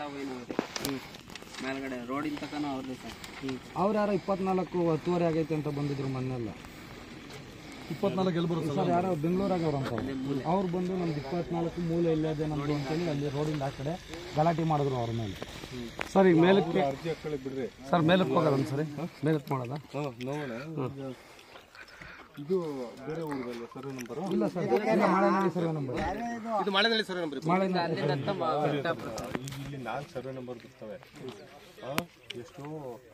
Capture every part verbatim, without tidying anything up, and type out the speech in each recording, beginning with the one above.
ಮೇಲ್ಗಡೆ ರೋಡಿನ ತನಕ ಅವ್ರದ್ದು ಸರ್. ಅವ್ರು ಯಾರೋ ಇಪ್ಪತ್ನಾಲ್ಕು ಹತ್ತುವರೆ ಆಗೈತೆ ಅಂತ ಬಂದಿದ್ರು ಮೊನ್ನೆಲ್ಲ. ಇಪ್ಪತ್ನಾಲ್ಕು ಎಲ್ಲಿ ಬರುತ್ತೆ ಸರ್? ಯಾರೋ ಬೆಂಗಳೂರಾಗ ಅವ್ರು ಅಂತ ಅವ್ರು ಬಂದು ನಮ್ದು ಇಪ್ಪತ್ನಾಲ್ಕು ಮೂಲೆ ಇಲ್ಲದೆ ನಮ್ದು ಅಂತೇಳಿ ಅಲ್ಲಿ ರೋಡಿಂದ ಆ ಕಡೆ ಗಲಾಟೆ ಮಾಡಿದ್ರು ಅವ್ರ ಮೇಲೆ. ಸರ್ ಈಗ ಮೇಲಕ್ಕೆ ಬಿಡ್ರಿ ಸರ್, ಮೇಲಕ್ಕೆ ಹೋಗೋದ ಸರಿ, ಮೇಲಕ್ಕೆ ಮಾಡೋದ? ಇದು ಬೇರೆ ಊರಲ್ಲ ಸರ್ವೆ ನಂಬರ್? ಇಲ್ಲ ಸರ್, ಮಾಳೆನಹಳ್ಳಿ ಸರ್ವೆ ನಂಬರ್. ಇದು ಮಾಳೆನಹಳ್ಳಿ ಸರ್ವೆ ನಂಬರ್. ಇಲ್ಲಿ ನಾಲ್ಕು ಸರ್ವೆ ನಂಬರ್ ಬರ್ತವೆ. ಎಷ್ಟು?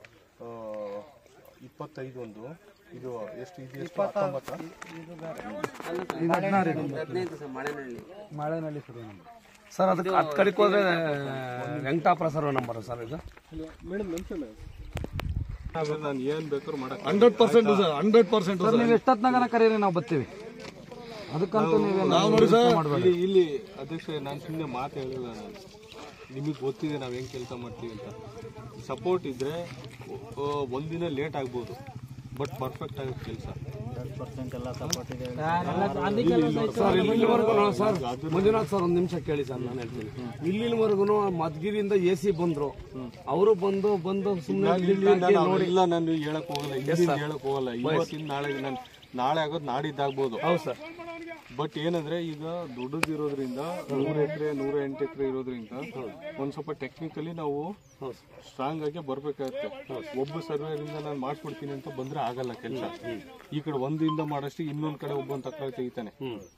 ಇಪ್ಪತ್ತೈದು ಒಂದು, ಇದು ಎಷ್ಟು? ಇದು ಎಷ್ಟು? ಹತ್ತೊಂಬತ್ತು, ಮಾಳೆನಹಳ್ಳಿ ಸರ್ವೆ ನಂಬರ್ ಸರ್. ಅದಕ್ಕೆ ಹತ್ತು ಕಡೆಗೆ ಹೋದ್ರೆ ವೆಂಕಟಾಪುರ ಸರ್ವೆ ನಂಬರ್ ಸರ್. ಇದು ಮೇಡಮ್ ನೆನ್ಸಲ್ಲ, ನಾನು ಏನು ಬೇಕಾದ್ರೂ ಮಾಡಕ್ಕೆ hundred percent sir, hundred percent sir. ನೀವು ಎಷ್ಟೊತ್ತಿನಾಗ ಕರೀರಿ, ನಾವು ಬರ್ತೀವಿ. ಅದಕ್ಕಂತೂ ನಾವು ನೋಡಿ ಸರ್, ಇಲ್ಲಿ ಇಲ್ಲಿ ಅಧ್ಯಕ್ಷ ನಾನು ಸುಮ್ಮನೆ ಮಾತು ಹೇಳಿಲ್ಲ. ನಾನು ನಿಮಗೆ ಗೊತ್ತಿದೆ ನಾವು ಹೆಂಗೆ ಕೆಲಸ ಮಾಡ್ತೀವಿ ಅಂತ. ಸಪೋರ್ಟ್ ಇದ್ದರೆ ಒಂದಿನ ಲೇಟ್ ಆಗ್ಬೋದು, ಬಟ್ ಪರ್ಫೆಕ್ಟ್ ಆಗುತ್ತೆ ಕೆಲಸ. ಸರ್ ಮಂಜುನಾಥ್ ಸರ್, ಒಂದು ನಿಮಿಷ ಕೇಳಿ ಸರ್, ನಾನು ಹೇಳ್ತೀನಿ. ಇಲ್ಲಿವರೆಗೂ ಮಧುಗಿರಿಯಿಂದ ಎ ಸಿ ಬಂದ್ರು, ಅವರು ಬಂದು ಬಂದು ಸುಮ್ಮನೆ ಇಲ್ಲ, ನಾನು ಹೇಳಕ್ ಹೋಗಲ್ಲ, ಇಲ್ಲಿ ಹೇಳಕ್ ಹೋಗಲ್ಲ. ಇವತ್ತಿನ ನಾಳೆ ನಾನು ನಾಳೆ ಆಗೋದು ನಾಡಿದ್ದಾಗ್ಬೋದು. ಹೌದು ಸರ್. ಬಟ್ ಏನಂದ್ರೆ ಈಗ ದೊಡ್ಡದಿರೋದ್ರಿಂದ ನೂರ ಎಕರೆ ನೂರ ಎಂಟು ಎಕರೆ ಇರೋದ್ರಿಂದ ಒಂದ್ ಸ್ವಲ್ಪ ಟೆಕ್ನಿಕಲಿ ನಾವು ಸ್ಟ್ರಾಂಗ್ ಆಗಿ ಬರ್ಬೇಕಾಗತ್ತೆ. ಒಬ್ಬ ಸರ್ವೇರಿಂದ ನಾನು ಮಾಡ್ಕೊಡ್ತೀನಿ ಅಂತ ಬಂದ್ರೆ ಆಗಲ್ಲ ಕೆಲಸ. ಈ ಕಡೆ ಒಂದಿಂದ ಮಾಡಷ್ಟು ಇನ್ನೊಂದ್ ಕಡೆ ಒಬ್ಬ ತಕ್ಕ ತೆಗಿತಾನೆ.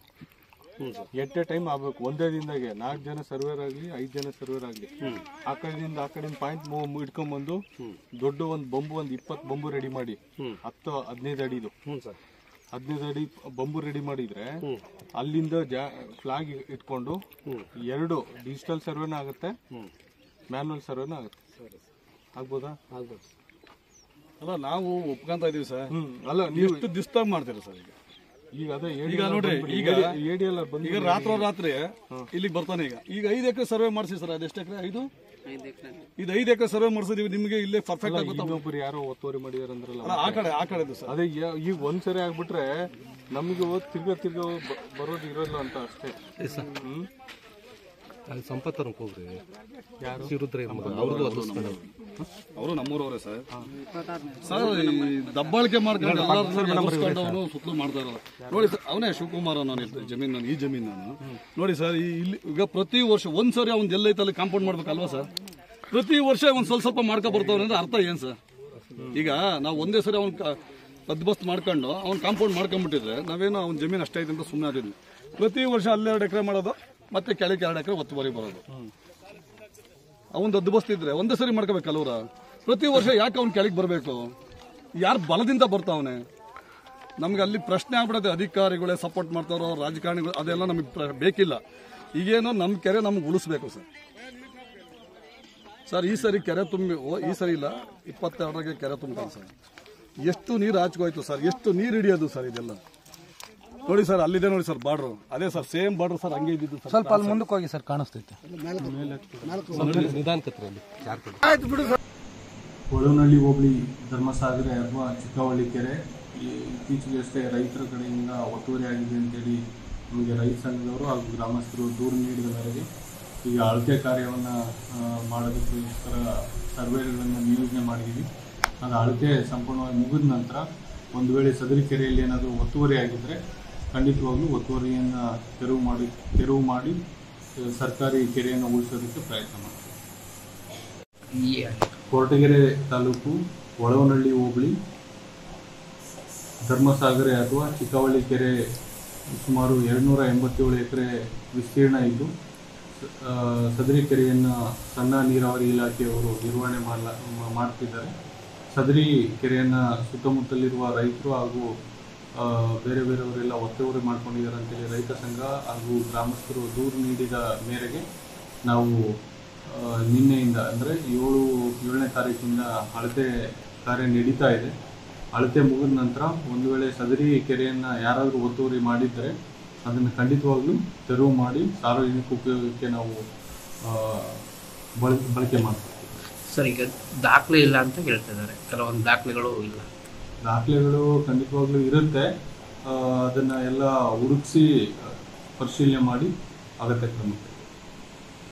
ಎಟ್ ಎ ಟೈಮ್ ಆಗ್ಬೇಕು. ಒಂದೇ ದಿನದಾಗೆ ನಾಲ್ಕು ಜನ ಸರ್ವೇರ್ ಆಗ್ಲಿ, ಐದ್ ಜನ ಸರ್ವೇರ್ ಆಗ್ಲಿ, ಆ ಕಡೆಯಿಂದ ಆ ಕಡೆ ಪಾಯಿಂಟ್ ಇಟ್ಕೊಂಡ್ ಬಂದು ದೊಡ್ಡ ಒಂದ್ ಬಂಬು ಒಂದ್ ಇಪ್ಪತ್ ಬಂಬು ರೆಡಿ ಮಾಡಿ, ಹತ್ತು ಹದಿನೈದು ಅಡಿದು ಹದಿನೈದು ಅಡಿ ಬಂಬು ರೆಡಿ ಮಾಡಿದ್ರೆ ಅಲ್ಲಿಂದ ಫ್ಲಾಗ್ ಇಟ್ಕೊಂಡು ಎರಡು ಡಿಜಿಟಲ್ ಸರ್ವೇನ ಆಗುತ್ತೆ, ಮ್ಯಾನ್ಯಲ್ ಸರ್ವೇನ ಆಗುತ್ತೆ. ಆಗ್ಬೋದಾ? ಆಗ್ಬೋದು. ಅಲ್ಲ, ನಾವು ಒಪ್ಕೊಂತ ಇದೀವಿ ಸರ್. ಅಲ್ಲ, ನೀವು ಎಷ್ಟು ದಿಸ್ತಾಗ ಮಾಡ್ತೀರಾ ಸರ್? ಈಗ ಈಗ ಅದೇ ಈಗ ನೋಡ್ರಿ, ಈಗ ಎಡಿಎಲ್ ಈಗ ರಾತ್ರೋ ರಾತ್ರಿ ಇಲ್ಲಿಗೆ ಬರ್ತಾನೆ. ಈಗ ಈಗ ಐದು ಎಕರೆ ಸರ್ವೆ ಮಾಡಿಸಿ ಸರ್. ಅದೆಷ್ಟು ಎಕರೆ? ಐದು ಇದು ಐದು ಎಕರೆ ಸರ್ವೆ ಮಾಡಿಸಿದೀವಿ. ನಿಮಗೆ ಇಲ್ಲೇ ಪರ್ಫೆಕ್ಟ್ ಆಗುತ್ತೆ. ಇನ್ನೊಬ್ರು ಯಾರೋ ಒತ್ತುವರಿ ಮಾಡಿದಾರೆ ಅಂದ್ರಲ್ಲ, ಆ ಕಡೆ ಆ ಕಡೆ ಸರ್. ಅದೇ ಈಗ ಒಂದ್ಸರಿ ಆಗ್ಬಿಟ್ರೆ ನಮಗೆ ತಿರ್ಗ ತಿರ್ಗ ಬರೋದು ಇರೋಲ್ಲ ಅಂತ ಅಷ್ಟೇ. ಹ್ಮ್ ಅಲ್ಲಿ ಸಂಪತ್ತವ್ರ ಹೋಗ್ರಿ, ಯಾರು? ಅವ್ರದ್ದು ಅವರು ನಮ್ಮೂರವರೇ ಸರ್. ಸರ್, ದಬ್ಬಾಳಿಕೆ ಮಾಡ್ಕೊಂಡು ಎಲ್ಲರೂ ಸುತ್ತಲೂ ಮಾಡ್ತಾ ಇರಲ್ಲ ನೋಡಿ ಸರ್. ಅವನೇ ಶಿವಕುಮಾರ್ ನಾನು ಹೇಳ್ತೇನೆ, ಜಮೀನು ನಾನು ಈ ಜಮೀನು ನಾನು ನೋಡಿ ಸರ್. ಇಲ್ಲಿ ಈಗ ಪ್ರತಿ ವರ್ಷ ಒಂದ್ಸರಿ ಅವ್ನು ಎಲ್ಲೈತೆ ಅಲ್ಲಿ ಕಾಂಪೌಂಡ್ ಮಾಡ್ಬೇಕಲ್ವಾ ಸರ್? ಪ್ರತಿ ವರ್ಷ ಒಂದ್ ಸ್ವಲ್ಪ ಸ್ವಲ್ಪ ಮಾಡ್ಕೊ ಬರ್ತಾವ್ರೆ ಅಂದ್ರೆ ಅರ್ಥ ಏನ್ ಸರ್? ಈಗ ನಾವು ಒಂದೇ ಸರಿ ಅವ್ನ ಬದ್ಬಸ್ತ್ ಮಾಡ್ಕೊಂಡು ಅವ್ನು ಕಾಂಪೌಂಡ್ ಮಾಡ್ಕೊಂಡ್ಬಿಟ್ಟಿದ್ರೆ ನಾವೇನೋ ಅವ್ನ ಜಮೀನು ಅಷ್ಟೇ ಐತೆ ಅಂತ ಸುಮ್ಮನೆ ಆದಿದ್ವಿ. ಪ್ರತಿ ವರ್ಷ ಹನ್ನೆರಡು ಎಕರೆ ಮಾಡೋದು, ಮತ್ತೆ ಕೆಳಗೆ ಎರಡು ಎಕರೆ ಒತ್ತುವರಿ ಬರೋದು. ಅವನ್ ದದ್ಬಸ್ತಿದ್ರೆ ಒಂದೇ ಸರಿ ಮಾಡ್ಕೋಬೇಕಲ್ವ್ರ? ಪ್ರತಿ ವರ್ಷ ಯಾಕೆ ಅವ್ನ ಕೆಳಗೆ ಬರಬೇಕು? ಯಾರು ಬಲದಿಂದ ಬರ್ತಾವನೆ? ನಮ್ಗೆ ಅಲ್ಲಿ ಪ್ರಶ್ನೆ ಆಗ್ಬಿಡತ್ತೆ. ಅಧಿಕಾರಿಗಳೇ ಸಪೋರ್ಟ್ ಮಾಡ್ತಾರೋ, ರಾಜಕಾರಣಿಗಳು, ಅದೆಲ್ಲ ನಮಗೆ ಬೇಕಿಲ್ಲ. ಈಗೇನೋ ನಮ್ಮ ಕೆರೆ ನಮ್ಗೆ ಉಳಿಸ್ಬೇಕು ಸರ್. ಸರ್, ಈ ಸರಿ ಕೆರೆ ತುಂಬಿ ಈ ಸರಿ ಇಲ್ಲ, ಇಪ್ಪತ್ತೆರಡರಾಗೆ ಕೆರೆ ತುಂಬ್ತಾನೆ ಸರ್. ಎಷ್ಟು ನೀರು ಆಚ್ಕೋಯ್ತು ಸರ್, ಎಷ್ಟು ನೀರು ಹಿಡಿಯೋದು ಸರ್ ಇದೆಲ್ಲ ನೋಡಿ ಸರ್. ಅಲ್ಲಿದೆ ನೋಡಿ ಸರ್ ಬಾರ್ಡ್ರು, ಅದೇ ಸರ್ ಸೇಮ್ ಬಾರ್ಡ್ರು ಸರ್, ಹಂಗೆ ಇದ್ದಿದ್ದು ಸರ್. ಸ್ವಲ್ಪ ಅಲ್ಲಿ ಮುಂದಕ್ಕೆ ಹೋಗಿ ಸರ್, ಕಾಣಿಸ್ತೈತೆ ನಿಧಾನಕತ್ರಲ್ಲಿ. ಹೊಳವನಹಳ್ಳಿ ಹೋಬಳಿ ಧರ್ಮಸಾಗರ ಅಥವಾ ಚಿಕ್ಕವಳ್ಳಿ ಕೆರೆ ಇತ್ತೀಚೆಗಷ್ಟೇ ರೈತರ ಕಡೆಯಿಂದ ಒತ್ತುವರಿ ಆಗಿದೆ ಅಂತೇಳಿ ನಮಗೆ ರೈತ ಸಂಘದವರು ಹಾಗೂ ಗ್ರಾಮಸ್ಥರು ದೂರು ನೀಡಿದ ಮೇರೆಗೆ ಈಗ ಅಳತೆ ಕಾರ್ಯವನ್ನು ಮಾಡೋದಕ್ಕೋಸ್ಕರ ಸರ್ವೇಗಳನ್ನು ನಿಯೋಜನೆ ಮಾಡಿದ್ದೀವಿ. ಅದು ಅಳತೆ ಸಂಪೂರ್ಣವಾಗಿ ಮುಗಿದ ನಂತರ ಒಂದು ವೇಳೆ ಸದರಿ ಕೆರೆಯಲ್ಲಿ ಏನಾದರೂ ಒತ್ತುವರಿ ಆಗಿದ್ದರೆ ಖಂಡಿತವಾಗ್ಲೂ ಒತ್ತುವರಿಯನ್ನು ತೆರವು ಮಾಡಿ ತೆರವು ಮಾಡಿ ಸರ್ಕಾರಿ ಕೆರೆಯನ್ನು ಉಳಿಸೋದಕ್ಕೆ ಪ್ರಯತ್ನ ಮಾಡ್ತೀವಿ. ಕೊರಟಗೆರೆ ತಾಲೂಕು ಹೊಳವನಹಳ್ಳಿ ಹೋಬಳಿ ಧರ್ಮಸಾಗರ ಅಥವಾ ಚಿಕ್ಕವಳ್ಳಿ ಕೆರೆ ಸುಮಾರು ಎರಡುನೂರ ಎಂಬತ್ತೇಳು ಎಕರೆ ವಿಸ್ತೀರ್ಣ ಇದ್ದು ಸದರಿ ಕೆರೆಯನ್ನು ಸಣ್ಣ ನೀರಾವರಿ ಇಲಾಖೆಯವರು ನಿರ್ವಹಣೆ ಮಾಡ ಮಾಡ್ತಿದ್ದಾರೆ. ಸದರಿ ಕೆರೆಯನ್ನು ಸುತ್ತಮುತ್ತಲಿರುವ ರೈತರು ಹಾಗೂ ಬೇರೆ ಬೇರೆಯವರೆಲ್ಲ ಒತ್ತುವರಿ ಮಾಡ್ಕೊಂಡಿದ್ದಾರೆ ಅಂತೇಳಿ ರೈತ ಸಂಘ ಹಾಗೂ ಗ್ರಾಮಸ್ಥರು ದೂರು ನೀಡಿದ ಮೇರೆಗೆ ನಾವು ನಿನ್ನೆಯಿಂದ ಅಂದರೆ ಏಳು ಏಳನೇ ತಾರೀಕಿಂದ ಅಳತೆ ಕಾರ್ಯ ನಡೀತಾ ಇದೆ. ಅಳತೆ ಮುಗಿದ ನಂತರ ಒಂದು ವೇಳೆ ಸದರಿ ಕೆರೆಯನ್ನು ಯಾರಾದರೂ ಒತ್ತುವರಿ ಮಾಡಿದ್ದರೆ ಅದನ್ನು ಖಂಡಿತವಾಗ್ಲೂ ತೆರವು ಮಾಡಿ ಸಾರ್ವಜನಿಕ ಉಪಯೋಗಕ್ಕೆ ನಾವು ಬಳಕೆ ಬಳಕೆ ಮಾಡ್ತೀವಿ. ಸರ್, ಈಗ ದಾಖಲೆ ಇಲ್ಲ ಅಂತ ಹೇಳ್ತಿದ್ದಾರೆ, ಕೆಲವೊಂದು ದಾಖಲೆಗಳು ಇಲ್ಲ. ದಾಖಲೆಗಳು ಖಂಡಿತವಾಗ್ಲೂ ಇರುತ್ತೆ. ಅದನ್ನು ಎಲ್ಲ ಹುಡುಕಿಸಿ ಪರಿಶೀಲನೆ ಮಾಡಿ ಅಗತ್ಯ ಕ್ರಮ